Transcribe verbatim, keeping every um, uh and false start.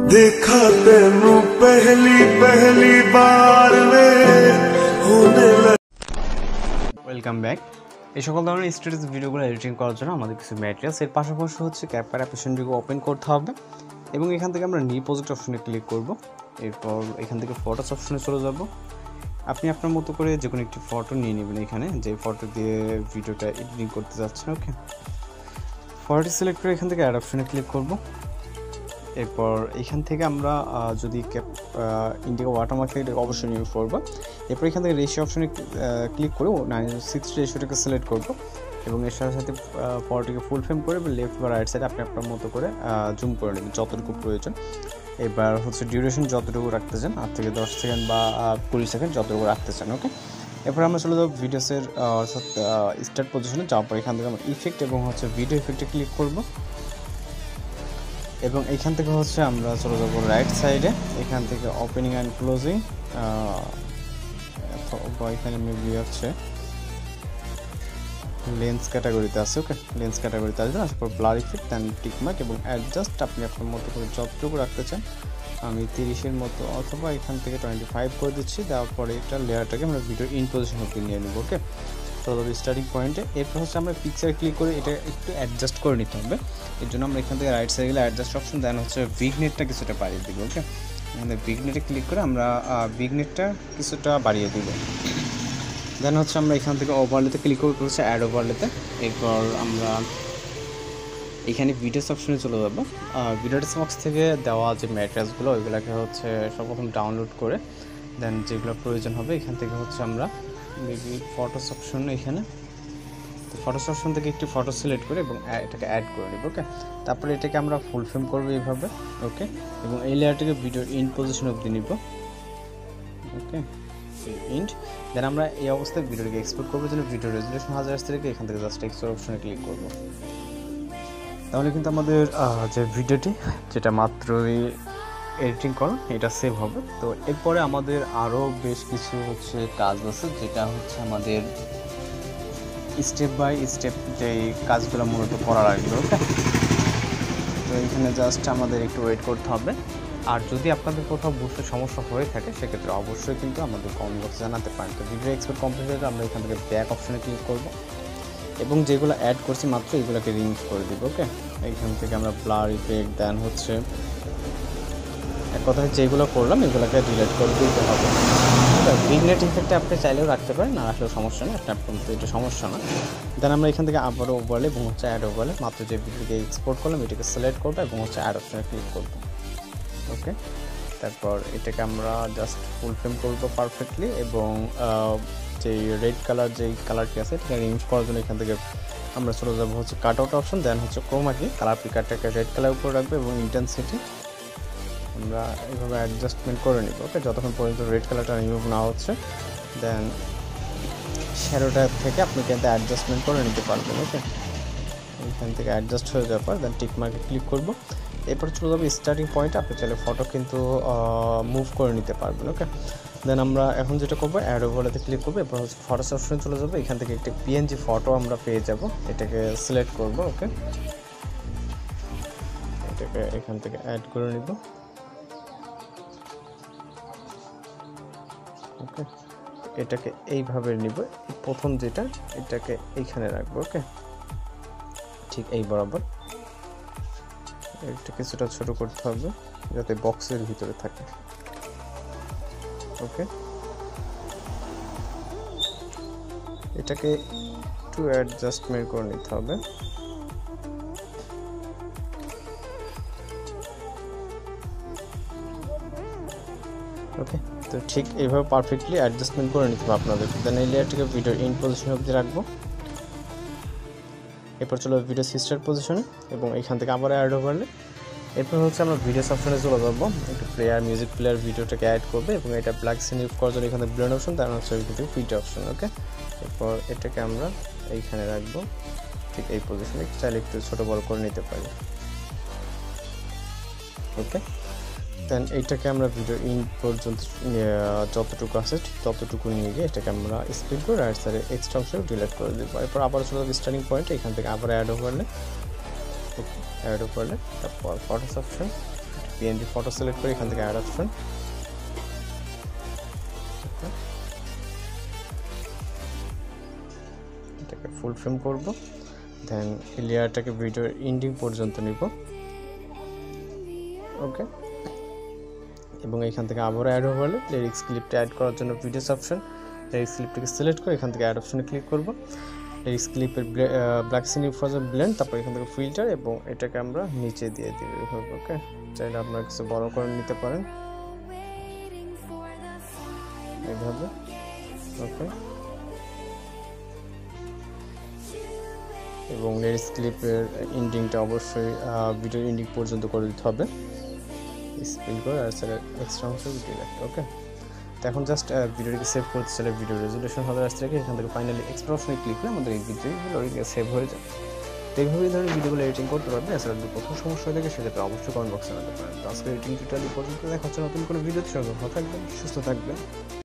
देखा तेनू पहली पहली बार में होने लगा। Welcome back. এই সকল ধরনের স্ট্যাটাস ভিডিওগুলো এডিটিং করার জন্য আমাদের কিছু ম্যাটেরিয়ালস এর পাশাপাশি হচ্ছে ক্যাপকাট অ্যাপ্লিকেশনটিকে ওপেন করতে হবে এবং এখান থেকে আমরা নিউ প্রজেক্ট অপশনে ক্লিক করব। এরপর এখান থেকে ফটোস অপশনে চলে যাব। আপনি আপনার মতো করে যে কোনো একটি ফটো নিয়ে নেবেন এখানে, যে ফটো দিয়ে ভিডিওটা এডিটিং করতে যাচ্ছেন। ওকে, ফটোটি সিলেক্ট করে এখান থেকে অ্যাড অপশনে ক্লিক করব। এরপর এখান থেকে আমরা যদি ক্যাপ ইন্ডিয়া ওয়াটারমার্ক থেকে অবশ্যই ইউজ করব। এরপর এখান থেকে রেশিও অপশনে ক্লিক করে নাইন সিক্স রেশিওটাকে সিলেক্ট করব এবং এর সাথে সাথে ফটোটিকে ফুল ফ্রেম করে লেফট বা রাইট সাইডে আপনি আপনার মতো করে জুম করে নেবেন যতটুকু প্রয়োজন। এবার হচ্ছে ডিউরেশন যতটুকু রাখতে চান, আট থেকে দশ সেকেন্ড বা কুড়ি সেকেন্ড যতটুকু রাখতে চান। ওকে, এরপর আমরা চলে যাবো ভিডিওসের অর্থাৎ স্টার্ট পজিশনে। যাওয়ার পর এখান থেকে আমরা ইফেক্ট এবং হচ্ছে ভিডিও ইফেক্টে ক্লিক করব এবং এইখান থেকে হচ্ছে আমরা চলে যাবো রাইট সাইডে। এখান থেকে ওপেনিং অ্যান্ড ক্লোজিং বা এখানে মেবি হচ্ছে লেন্স ক্যাটাগরিতে আছে। ওকে, লেন্স ক্যাটাগরিতে আসবেন, আসার পর ব্লার ইফেক্ট অ্যান্ড টিকমার্ক এবং অ্যাডজাস্ট আপনি আপনার মতো করে যতটুকু রাখতে চান। আমি তিরিশের মতো অথবা এখান থেকে টোয়েন্টি ফাইভ করে দিচ্ছি। দেওয়ার পরে এটা লেয়ারটাকে আমরা ভিডিও ইন পজিশন অব্দি নিয়ে নেব। ওকে, তবে স্টার্টিং পয়েন্টে এরপর হচ্ছে আমরা পিকচার ক্লিক করে এটা একটু অ্যাডজাস্ট করে নিতে হবে। এর জন্য আমরা এখান থেকে রাইট সাইডে গেলে অ্যাডজাস্ট অপশন, দেন হচ্ছে ভিগনেটটা কিছুটা বাড়িয়ে দিব। ওকে, এখানে ভিগনেটে ক্লিক করে আমরা ভিগনেটটা কিছুটা বাড়িয়ে দিব। দেন হচ্ছে আমরা এখান থেকে ওভারলেতে ক্লিক করতে হচ্ছে অ্যাড ওভারলেতে। এরপর আমরা এখানে ভিডিওস অপশনে চলে যাবো। ভিডিওস বক্স থেকে দেওয়া যে ম্যাটেরিয়ালসগুলো ওইগুলোকে হচ্ছে সর্বপ্রথম ডাউনলোড করে দেন যেগুলো প্রয়োজন হবে এখান থেকে হচ্ছে আমরা মেবি ফটোস অপশন, এখানে ফটোস অপশন থেকে একটি ফটো সিলেক্ট করে এবং এটাকে অ্যাড করে নেব। ওকে, তারপরে এটাকে আমরা ফুল ফ্রেম করবো এইভাবে। ওকে, এবং এই লেয়ারটাকে ভিডিও ইন পজিশন অবধি নিব। ওকে, ইন্ড দেন আমরা এই অবস্থায় ভিডিওটাকে এক্সপোর্ট করবো জন্য ভিডিও রেজুলেশন হাজার আসতে রেখে এখান থেকে জাস্ট এক্সপোর্ট অপশনে ক্লিক করব। তাহলে কিন্তু আমাদের যে ভিডিওটি যেটা মাত্রই এডিটিং করা এটা সেভ হবে। তো এরপরে আমাদের আরও বেশ কিছু হচ্ছে কাজ আছে, যেটা হচ্ছে আমাদের স্টেপ বাই স্টেপ যে কাজগুলো মূলত করা লাগবে। ওকে, তো এখানে জাস্ট আমাদের একটু ওয়েট করতে হবে। আর যদি আপনাদের কোথাও বুঝতে সমস্যা হয়ে থাকে সেক্ষেত্রে অবশ্যই কিন্তু আমাদের কমেন্ট বক্সে জানাতে পারেন। তো ভিডিও এক্সপোর্ট কমপ্লিট হলে আমরা এখান থেকে ব্যাক অপশনে ক্লিক করব এবং যেগুলো অ্যাড করছি মাত্র এগুলোকে রিমুভ করে দিব। ওকে, এইখান থেকে আমরা ব্লার ইফেক্ট দেন হচ্ছে এক কথায় যেগুলো করলাম এগুলোকে ডিলিট করে দিতে হবে। ভিগনেট ইফেক্টে আপনি চাইলেও রাখতে পারেন, না আসলে সমস্যা নেই, আপনি আপনার এটা সমস্যা না। দেন আমরা এখান থেকে আবারও ওভারলে এবং হচ্ছে অ্যাড ওভারলে মাত্র যে ভিডিওকে এক্সপোর্ট করলাম এটাকে সিলেক্ট করবো এবং হচ্ছে অ্যাড অপশনে ক্লিক করবো। ওকে, তারপর এটাকে আমরা জাস্ট ফুল ফ্রেম করবো পারফেক্টলি এবং যে রেড কালার যেই কালারটি আছে এটাকে রিমুভ করার জন্য এখান থেকে আমরা চলে যাবো হচ্ছে কাট আউট অপশন, দেন হচ্ছে ক্রোমাকি কালার পিকারটাকে রেড কালার উপরে রাখবো এবং ইন্টেন্সিটি আমরা এইভাবে অ্যাডজাস্টমেন্ট করে নিব। ওকে, যতক্ষণ পর্যন্ত রেড কালারটা রিমুভ না হচ্ছে দেন শ্যাডোটা থেকে আপনি কিন্তু অ্যাডজাস্টমেন্ট করে নিতে পারবেন। ওকে, এখান থেকে অ্যাডজাস্ট হয়ে যাওয়ার পর দেন টিক মার্কে ক্লিক করব। এরপর চলে যাবো স্টার্টিং পয়েন্টে, আপনি চাইলে ফটো কিন্তু মুভ করে নিতে পারবেন। ওকে, দেন আমরা এখন যেটা করবো অ্যাড ওভারলেতে ক্লিক করবো। এরপর হচ্ছে ফটোস অপশনে চলে যাবো। এখান থেকে একটি পিএনজি ফটো আমরা পেয়ে যাব, এটাকে সিলেক্ট করব। ওকে, এটাকে এখান থেকে অ্যাড করে নিব। ওকে, এটাকে এইভাবে নিব, প্রথম যেটা এটাকে এইখানে রাখবো। ওকে, ঠিক এই বরাবর এটা কিছুটা ছোট করতে হবে যাতে বক্সের ভিতরে থাকে। ওকে, এটাকে একটু অ্যাডজাস্টমেন্ট করে নিতে হবে। ওকে, তো ঠিক এইভাবে পারফেক্টলি অ্যাডজাস্টমেন্ট করে নিতে হবে আপনাদের। দেন এই লেয়ারটাকে ভিডিও ইন পজিশন অবধি রাখবো। এরপর চলো ভিডিও সিস্টার পজিশনে এবং এখান থেকে আবার অ্যাড ওভারলে। এরপর হচ্ছে আমরা ভিডিওস অপশনে চলে যাবো, একটু প্লেয়ার মিউজিক প্লেয়ার ভিডিওটাকে অ্যাড করবে এবং এটা ব্ল্যাক সিন ইউজ করার জন্য এখানে ব্লেন্ড অপশন, তার হচ্ছে ভিডিও ফিট অপশন। ওকে, এরপর এটাকে আমরা এইখানে রাখবো ঠিক এই পজিশনে, চাইলে একটু ছোটো বড় করে নিতে পারি। ওকে, দেন এইটাকে আমরা ভিডিও ইন পর্যন্ত যতটুকু আছে ঠিক ততটুকু নিয়ে গিয়ে এটাকে আমরা স্পিড করে রাইট সাইডে এক্সট্রা অংশ ডিলিট করে দেবো। এরপর আবার চলে যাবো স্টার্টিং পয়েন্ট, এখান থেকে আবার অ্যাড ওভারলে অ্যাড ওভারলে তারপর photos option PNG photo select করে এখান থেকে অ্যাড অপশন, এটাকে ফুল ফ্রেম করব, দেন এই লেয়ারটাকে ভিডিওর এন্ডিং পর্যন্ত নিব। ওকে, এবং এখান থেকে আবারও অ্যাড ওভারলে লিরিক্স ক্লিপটা অ্যাড করার জন্য ভিডিওস অপশন, লিরিক্স ক্লিপটাকে সিলেক্ট করে এখান থেকে অ্যাড অপশনে ক্লিক করব। লিরিক্স ক্লিপের ব্ল্যাক সিনি ফজর ব্লেন্ড, তারপর এখান থেকে ফিল্টার, এবং এটাকে আমরা নিচে দিয়ে দিব এভাবে। ওকে, চাইলে আপনারা কিছু বড় করে নিতে পারেন এইভাবে। ওকে, এবং লিরিক্স ক্লিপের এন্ডিংটা অবশ্যই ভিডিওর এন্ডিং পর্যন্ত করে দিতে হবে, স্পিল করে আর স্যার এক্সট্রা অংশ দিয়ে রাখতে। ওকে, তো এখন জাস্ট ভিডিওটিকে সেভ করতে চাইলে ভিডিও রেজুলেশন হবে আসতে রেখে এখান থেকে ফাইনালি এক্সপোর্ট অপশনে ক্লিক করে আমাদের এই ভিডিওগুলো সেভ হয়ে যায়। তো এইভাবে ধরনের ভিডিওগুলো এডিটিং করতে পারবেন। এছাড়া যদি কোথাও সমস্যা হয়ে থাকে সেক্ষেত্রে অবশ্যই কমেন্ট বক্সে জানাতে পারেন। তো আজকে এডিটিং টিউটোরিয়াল পর্যন্ত দেখা হচ্ছে নতুন কোনো ভিডিওতে। সবাই ভালো থাকবেন, সুস্থ থাকবেন।